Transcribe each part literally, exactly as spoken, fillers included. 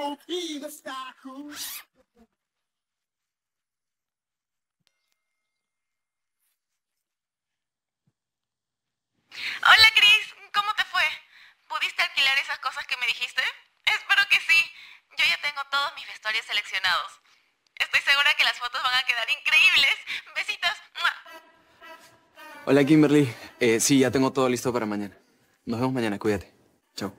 Hola, Chris. ¿Cómo te fue? ¿Pudiste alquilar esas cosas que me dijiste? Espero que sí. Yo ya tengo todos mis vestuarios seleccionados. Estoy segura que las fotos van a quedar increíbles. Besitos. ¡Mua! Hola, Kimberly. Eh, sí, ya tengo todo listo para mañana. Nos vemos mañana. Cuídate. Chao.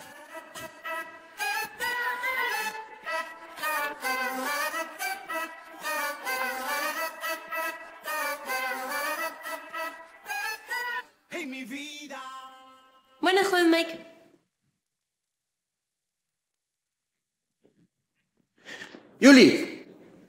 Buenas, joven Mike. Yuli,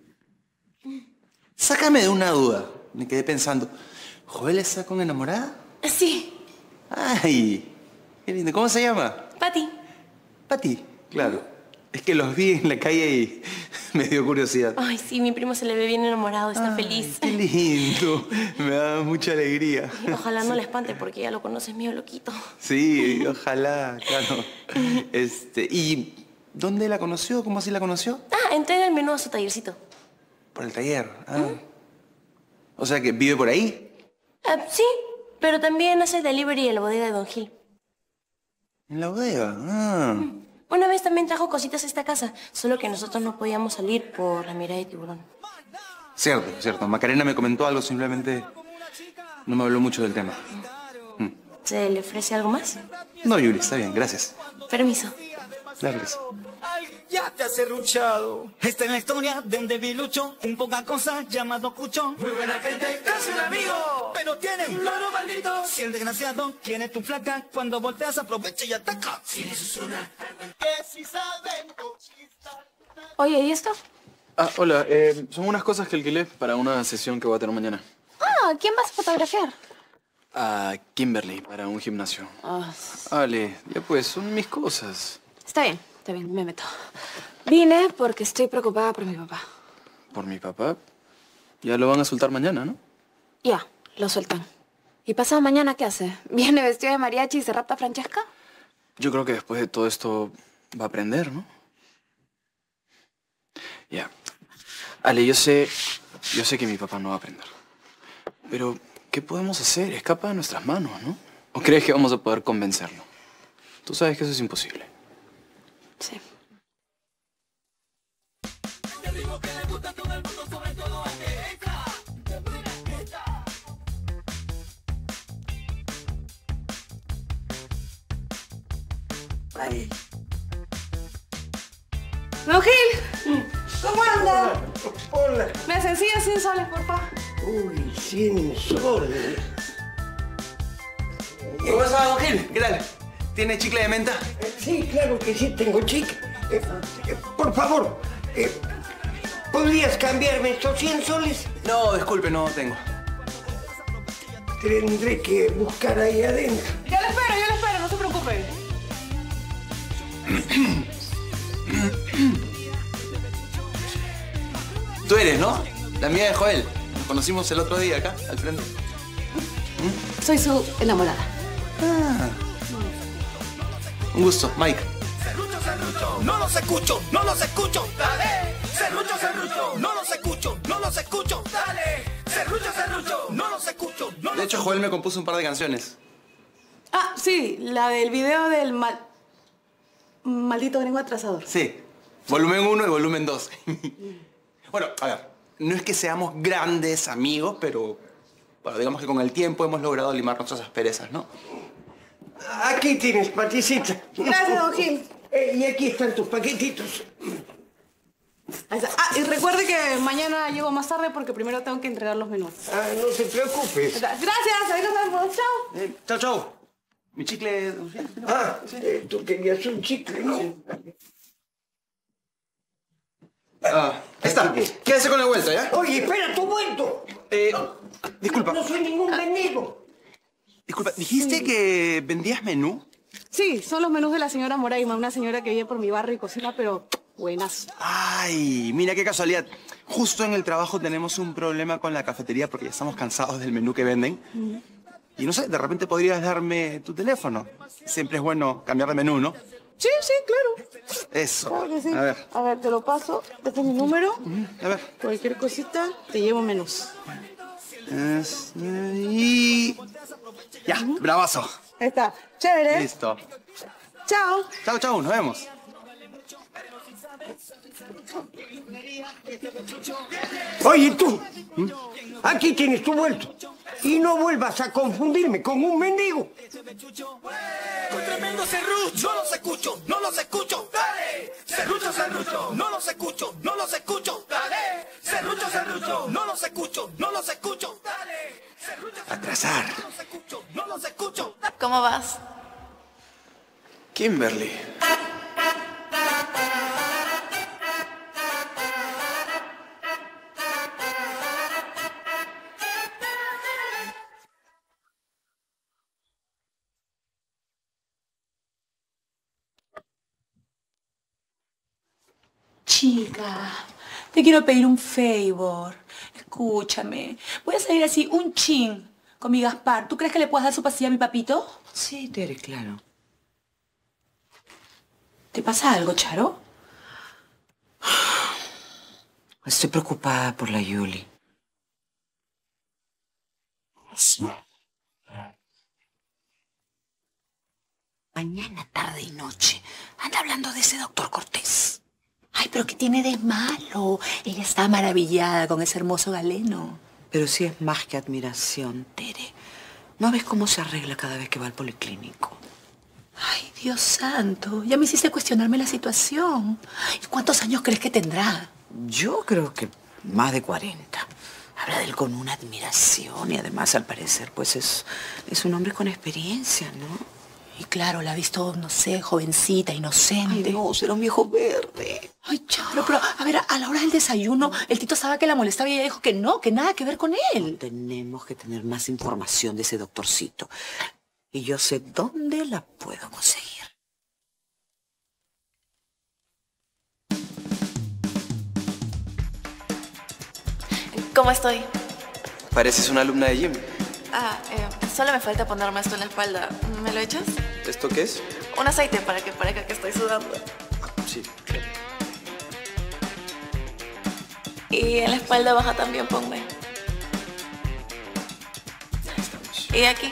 sácame de una duda. Me quedé pensando, ¿Joel está con enamorada? Sí. Ay, qué lindo. ¿Cómo se llama? Pati. Pati, claro. Es que los vi en la calle y me dio curiosidad. Ay, sí, mi primo se le ve bien enamorado, está Ay, feliz. Qué lindo. Me da mucha alegría. Ojalá no le espante porque ya lo conoces medio loquito. Sí, ojalá, claro. Este, ¿y dónde la conoció? ¿Cómo así la conoció? Ah, entrega el menú a su tallercito. Por el taller. Ah. ¿Mm? O sea que vive por ahí. Ah, sí, pero también hace delivery en la bodega de Don Gil. En la bodega. Ah. Mm. Una vez también trajo cositas a esta casa, solo que nosotros no podíamos salir por la mirada de tiburón. Cierto, cierto. Macarena me comentó algo, simplemente no me habló mucho del tema. Mm. ¿Se le ofrece algo más? No, Yuli, está bien, gracias. Permiso. Claro que sí. Ya te has serruchado. Esta es la historia de un debilucho, un poca cosa llamado Cucho. Muy buena gente, casi un amigo, pero tiene un loro maldito. Si el desgraciado quiere tu flaca, cuando volteas aprovecha y ataca. Si le susurra, que si saben conquistar. Oye, ¿y esto? Ah, hola. Eh, son unas cosas que alquilé para una sesión que voy a tener mañana. Ah, ¿quién vas a fotografiar? A Kimberly, para un gimnasio. Ah, Ale, ya pues, son mis cosas. Está bien, está bien, me meto. Vine porque estoy preocupada por mi papá. ¿Por mi papá? Ya lo van a soltar mañana, ¿no? Ya, lo sueltan. ¿Y pasado mañana qué hace? ¿Viene vestido de mariachi y se rapta a Francesca? Yo creo que después de todo esto va a aprender, ¿no? Ya. Ale, yo sé... Yo sé que mi papá no va a aprender. Pero, ¿qué podemos hacer? Escapa de nuestras manos, ¿no? ¿O crees que vamos a poder convencerlo? Tú sabes que eso es imposible. Sí. Ay. Don Gil, ¿cómo anda? Hola. ¿Me hacen sillas cien soles, por favor? Uy, cien soles. ¿Cómo está, don Gil? ¿Qué tal? ¿Tiene chicle de menta? Sí, claro que sí, tengo chicle. Eh, eh, por favor, eh, ¿podrías cambiarme estos cien soles? No, disculpe, no tengo. Tendré que buscar ahí adentro. Yo le espero, yo le espero, no se preocupe. Tú eres, ¿no? La amiga de Joel. Nos conocimos el otro día acá, al frente. Soy su enamorada. Ah. Un gusto, Mike. Serrucho, serrucho, no los escucho, no los escucho, dale. Serrucho, serrucho, no los escucho, no los escucho, dale. Serrucho, serrucho, no los escucho, no los... De hecho, Joel me compuso un par de canciones. Ah, sí, la del video del mal... maldito gringo atrasador. Sí. Volumen uno y volumen dos. Bueno, a ver, no es que seamos grandes amigos, pero bueno, digamos que con el tiempo hemos logrado limar nuestras asperezas, ¿no? Aquí tienes, Paticita. Gracias, don Gil. Eh, y aquí están tus paquetitos. Ahí está. Ah, y recuerde que mañana llego más tarde porque primero tengo que entregar los menús. Ah, no te preocupes. Gracias, ahí nos vemos. Chao. Eh, chao, chao. Mi chicle... Ah, eh, tú querías un chicle, ¿no? Ah, ahí está. Quédese con la vuelta, ¿ya? Oye, espera, tu vuelto. Eh, disculpa. No soy ningún mendigo. Disculpa, ¿dijiste que vendías menú? Sí, son los menús de la señora Moraima, una señora que vive por mi barrio y cocina, pero buenas. Ay, mira qué casualidad. Justo en el trabajo tenemos un problema con la cafetería porque ya estamos cansados del menú que venden. Y no sé, de repente podrías darme tu teléfono. Siempre es bueno cambiar de menú, ¿no? Sí, sí, claro. Eso. Claro que sí. A ver. A ver, te lo paso. Este es mi número. A ver. Cualquier cosita, te llevo menos. Es- Y... Ya, bravazo. Ahí está. Chévere. Listo. Chao. Chau, chau, nos vemos. Oye, tú. Aquí tienes tu vuelto. Y no vuelvas a confundirme con un mendigo. Con tremendo serrucho, no los escucho, no los escucho, dale. Serrucho, serrucho, no los escucho, no los escucho, dale. Serrucho, serrucho, no los escucho, no los escucho, dale. Serrucho, Atrasar. no los escucho, no los escucho. ¿Cómo vas? Kimberly. Chica, te quiero pedir un favor. Escúchame. Voy a salir así un chin con mi Gaspar. ¿Tú crees que le puedas dar su pastilla a mi papito? Sí, Tere, claro. ¿Te pasa algo, Charo? Estoy preocupada por la Yuli. Mañana, tarde y noche anda hablando de ese doctor Cortés. Ay, pero ¿qué tiene de malo? Ella está maravillada con ese hermoso galeno. Pero sí es más que admiración, Tere. ¿No ves cómo se arregla cada vez que va al policlínico? Ay, Dios santo, ya me hiciste cuestionarme la situación. ¿Y cuántos años crees que tendrá? Yo creo que más de cuarenta. Habla de él con una admiración y además, al parecer, pues es, es un hombre con experiencia, ¿no? Y claro, la ha visto, no sé, jovencita, inocente. Ay, no, será un viejo verde. Ay, Charo, pero a ver, a la hora del desayuno, el Tito estaba que la molestaba y ella dijo que no, que nada que ver con él. Tenemos que tener más información de ese doctorcito. Y yo sé dónde la puedo conseguir. ¿Cómo estoy? Pareces una alumna de gym. Ah, eh, solo me falta ponerme esto en la espalda. ¿Me lo echas? ¿Esto qué es? Un aceite para que parezca que estoy sudando. Sí. Y en la espalda baja también ponme. Y aquí.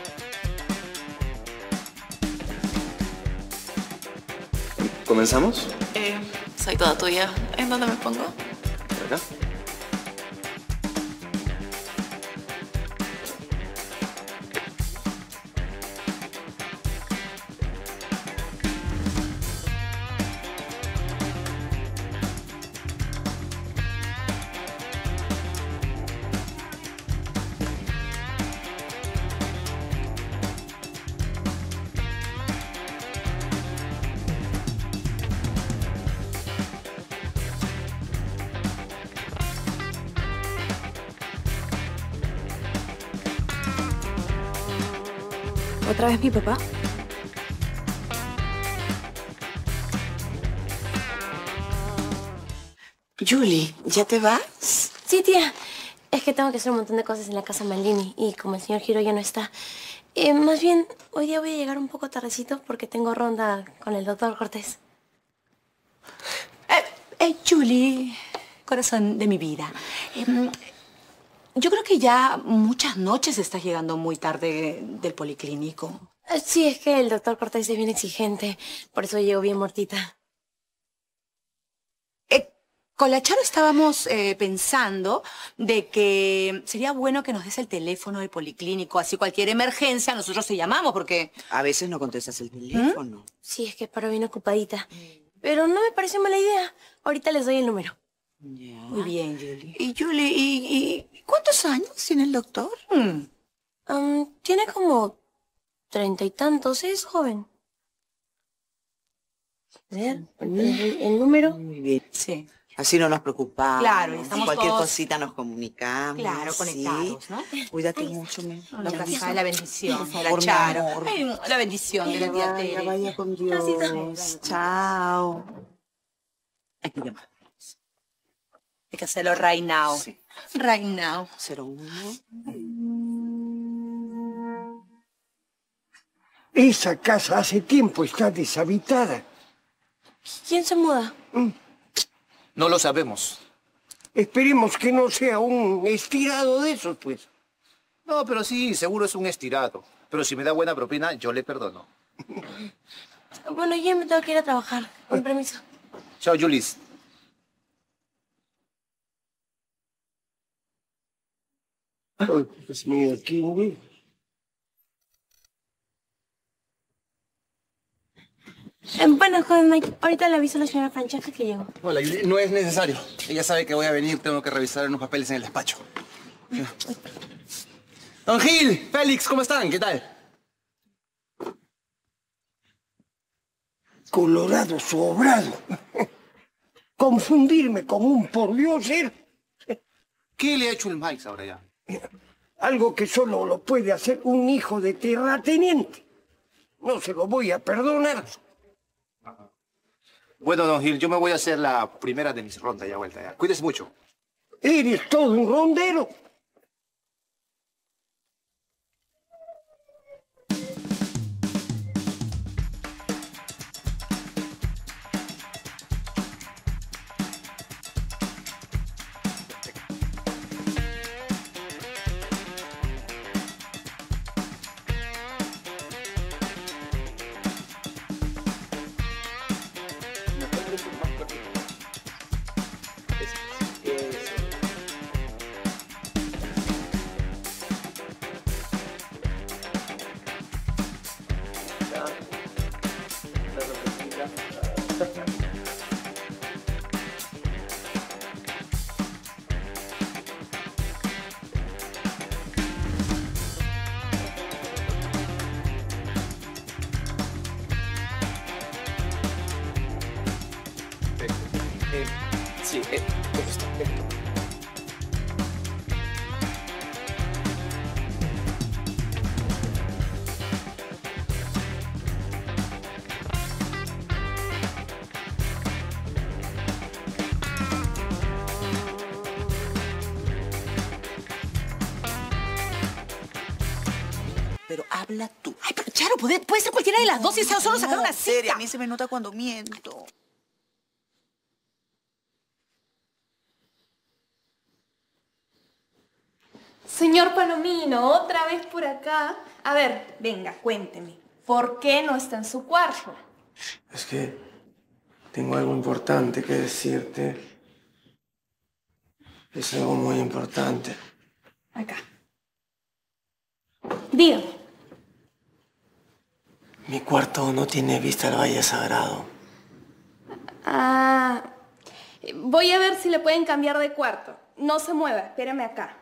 ¿Comenzamos? Eh, soy toda tuya. ¿En dónde me pongo? ¿Por acá? ¿Otra vez mi papá? Julie, ¿ya te vas? Sí, tía. Es que tengo que hacer un montón de cosas en la casa Maldini y como el señor Giro ya no está. Eh, más bien, hoy día voy a llegar un poco tardecito porque tengo ronda con el doctor Cortés. Eh, eh, Julie, corazón de mi vida. Eh, yo creo que ya muchas noches estás llegando muy tarde del policlínico. Eh, Sí, es que el doctor Cortés es bien exigente. Por eso llego bien muertita. Eh, con la Charo estábamos eh, pensando de que sería bueno que nos des el teléfono del policlínico. Así cualquier emergencia nosotros te llamamos porque... A veces no contestas el teléfono. Sí, es que paro bien ocupadita. Pero no me pareció mala idea. Ahorita les doy el número. Ya. Muy bien, Julie. Y Julie, ¿y, y cuántos años tiene el doctor? Mm. Um, tiene como treinta y tantos, es joven. A ver, ahorita les doy el número. Muy bien. Sí. Así no nos preocupamos. Claro, y estamos Cualquier todos- cosita nos comunicamos. Claro, ¿sí? conectados, ¿no? Cuídate mucho, mi La, vida. la bendición Por de favor, la mi Charo. amor. Ay, la bendición de la tía Vaya, Tere. vaya con Dios. Chao. Hay que llamar. Hay que hacerlo right now. Sí. Right now. cero uno. Esa casa hace tiempo está deshabitada. ¿Quién se muda? No lo sabemos. Esperemos que no sea un estirado de esos, pues. No, pero sí, seguro es un estirado. Pero si me da buena propina, yo le perdono. Bueno, yo me tengo que ir a trabajar. Con permiso. Chao, Julis. Ay, Dios mío, ¿quién? Eh, bueno, joven Mike, ahorita le aviso a la señora Francesca que llegó. Hola, Yuli. No es necesario. Ella sabe que voy a venir, tengo que revisar unos papeles en el despacho. Don Gil, Félix, ¿cómo están? ¿Qué tal? Colorado sobrado. Confundirme con un pordiosero. ¿Qué le ha hecho el Mike ahora ya? Algo que solo lo puede hacer un hijo de terrateniente. No se lo voy a perdonar. Bueno, don Gil, yo me voy a hacer la primera de mis rondas ya vuelta. Ya. Cuídese mucho. Eres todo un rondero. Sí, eh, esto, esto. Pero habla tú. Ay, pero Charo, puede, puede ser cualquiera de las dos y eso solo sacar una cita. Seria, a mí se me nota cuando miento. Señor Palomino, otra vez por acá. A ver, venga, cuénteme. ¿Por qué no está en su cuarto? Es que tengo algo importante que decirte. Es algo muy importante. Acá. Dígame. Mi cuarto no tiene vista al Valle Sagrado. Ah, voy a ver si le pueden cambiar de cuarto. No se mueva, espérame acá.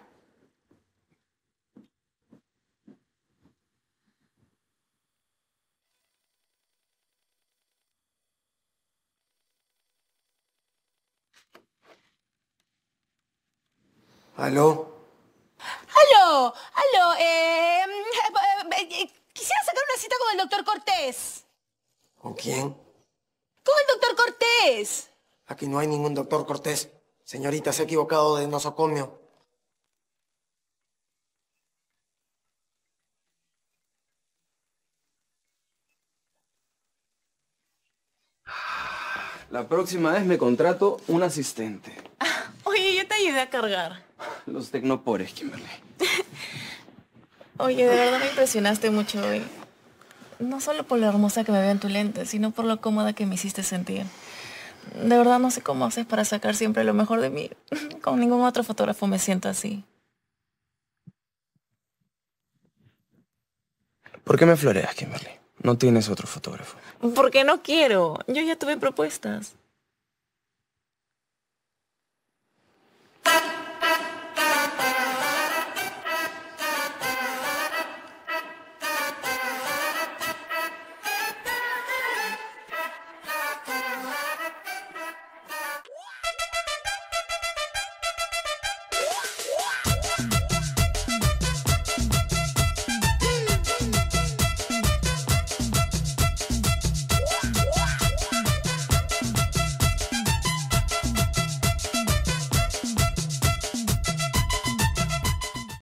¿Aló? ¡Aló! ¡Aló! Eh, eh, eh, quisiera sacar una cita con el doctor Cortés. ¿Con quién? ¡Con el doctor Cortés! Aquí no hay ningún doctor Cortés. Señorita, se ha equivocado de nosocomio. La próxima vez me contrato un asistente. Oye, yo te ayudé a cargar. Los tecnopores, Kimberly. Oye, de verdad me impresionaste mucho hoy. No solo por lo hermosa que me veo en tu lente, sino por lo cómoda que me hiciste sentir. De verdad no sé cómo haces para sacar siempre lo mejor de mí. Con ningún otro fotógrafo me siento así. ¿Por qué me floreas, Kimberly? No tienes otro fotógrafo. Porque no quiero. Yo ya tuve propuestas.